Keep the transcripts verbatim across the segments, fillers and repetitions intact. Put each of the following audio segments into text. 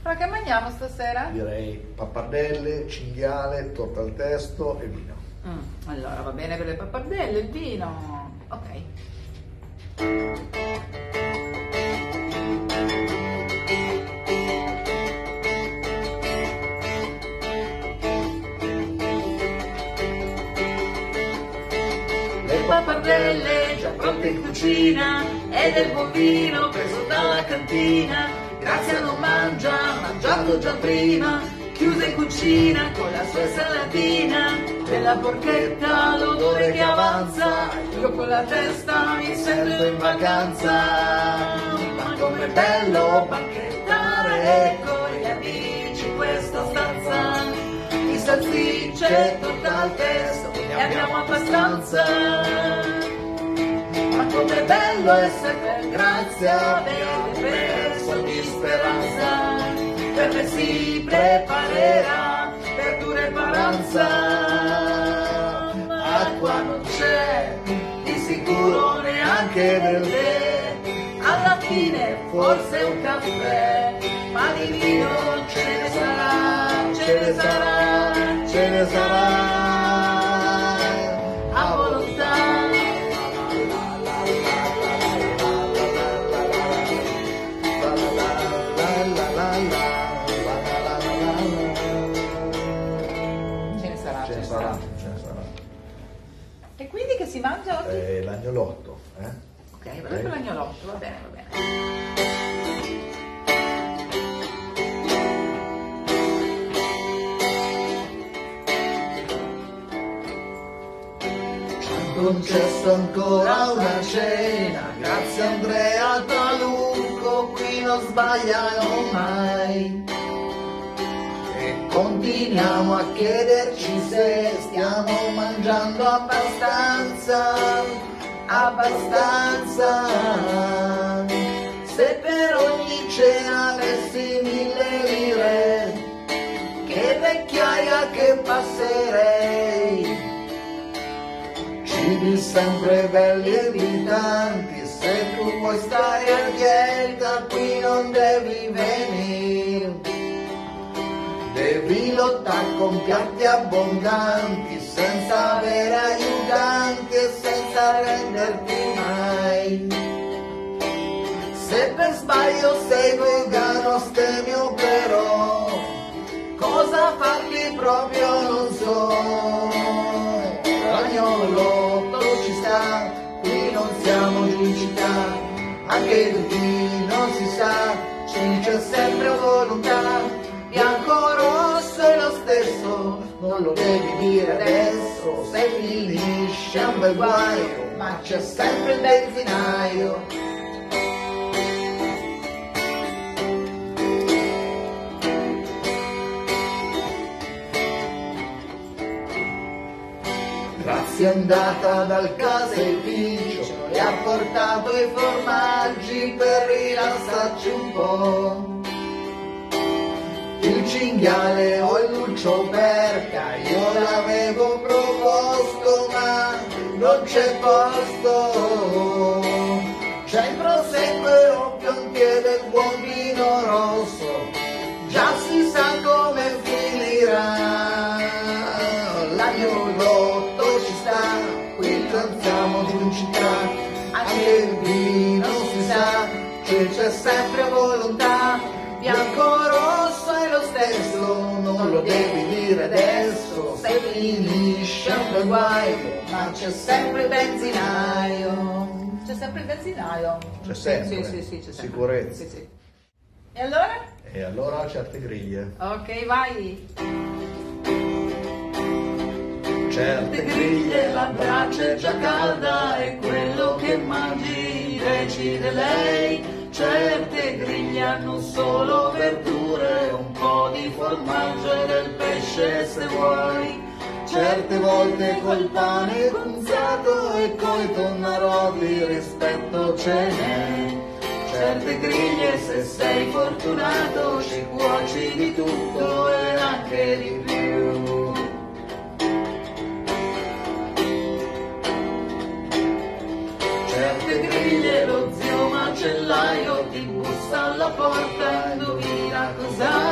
Ma che mangiamo stasera? Direi pappardelle, cinghiale, torta al testo e vino. Mm, allora va bene per le pappardelle, il vino. Ok. Le pappardelle già pronte in cucina e del buon vino preso dalla cantina. Grazia non mangia, mangiato già prima, chiusa in cucina con la sua salatina. Della porchetta l'odore che avanza, io con la testa mi sento in vacanza. Ma com'è bello banchettare con gli amici in questa stanza. Di salsicce, torta al testo, ne abbiamo abbastanza. Ma com'è bello essere per grazia, bere verso di speranza. Per me si preparerà verdura e paranza. Acqua non c'è, di sicuro neanche del tè. Alla fine forse un caffè, ma di vino ce ne sarà, ce ne sarà, ce ne sarà. A volontà. Ce ne sarà. Ce ne sarà. E quindi che si mangia oggi? Eh, l'agnolotto, eh? Ok, vado per l'agnolotto, va bene, va bene. Concesso ancora una cena, grazie Andrea Talucco, qui non sbagliano mai. E continuiamo a chiederci se stiamo mangiando abbastanza, abbastanza. Se per ogni cena avessi mille lire, che vecchiaia che passerei. Cibi sempre belli e invitanti, se tu vuoi stare a dieta qui non devi venire. Devi lottare con piatti abbondanti, senza avere aiutanti e senza renderti mai. Se per sbaglio sei vegano stemio però, cosa farti proprio non so. L'agnolotto ci sta, qui non siamo in città, anche il vino si sa, ci c'è sempre volontà, bianco rosso è lo stesso, non lo devi dire adesso, se finisce è un bel guaio, ma c'è sempre il benzinaio. Grazie è andata dal caseificio e ha portato i formaggi per rilassarci un po'. Il cinghiale o il luccio perca, io l'avevo proposto ma non c'è posto. C'è il prosecco e l'oppio in piede, il buon vino rosso, già si sa come finirà. L'agnolotto ci sta, qui non siamo in città, anche il vino si sa, che c'è sempre volontà, bianco rosso è lo stesso, non lo devi dire adesso, se finisce un bel guaio, ma c'è sempre il benzinaio. C'è sempre il benzinaio? C'è Sì, sempre, sì, sì, sì, c'è sempre. sicurezza. Sì, sì. E allora? E allora certe griglie. Ok, vai. Certe griglie, la brace è già calda e quello che mangi decide lei. Certe griglie hanno solo verdure, un po' di formaggio e del pesce se vuoi. Certe volte col pane gonzato e coi tonnaroli rispetto ce n'è. Certe griglie se sei fortunato ci cuoci di tutto e anche di più. Certe griglie lo zio macellaio ti bussa alla porta, indovina cosa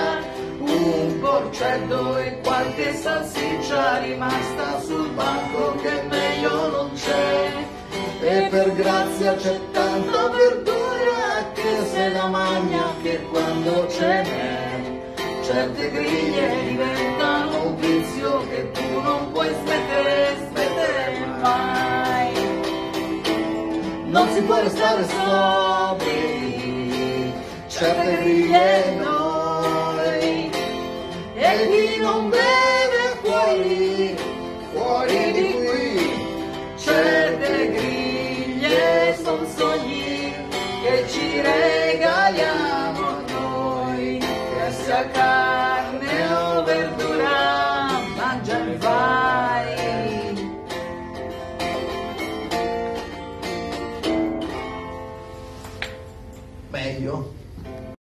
ceddo e qualche salsiccia rimasta sul banco che meglio non c'è. E per grazia c'è tanta verdura che se la magna che quando ce n'è. Certe griglie diventano un vizio che tu non puoi smettere, smettere mai. Non si può restare sobri, certe griglie noi. E chi non beve fuori, fuori di qui. Certe griglie son sogni che ci regaliamo noi, che si accade.